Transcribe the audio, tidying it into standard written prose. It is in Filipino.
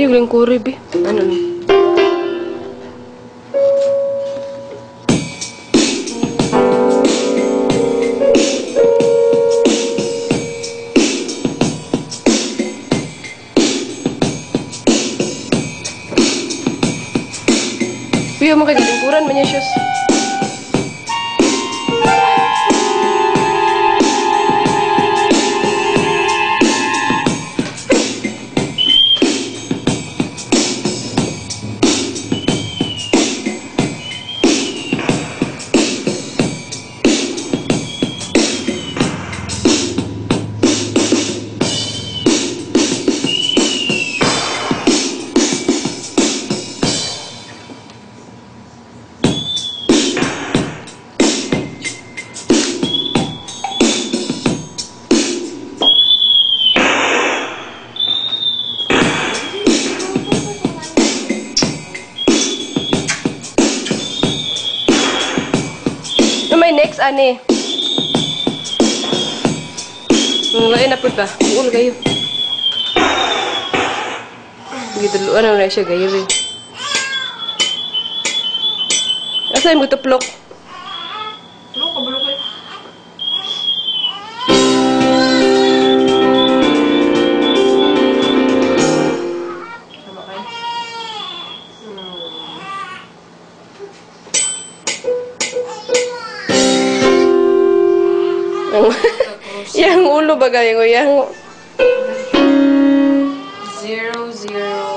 Ayog lang kuri, be. Ano lang. Piyo mo kagilingkuran, manya shoes. May next, ane. Ngayon na po ba? Uul kayo. Gitu dulu, ano na siya gayo eh. Asa yung butuplok? Tulong ka, bulong kayo. Sama kayo? Yang ulo bagay ko, yang 0, 0.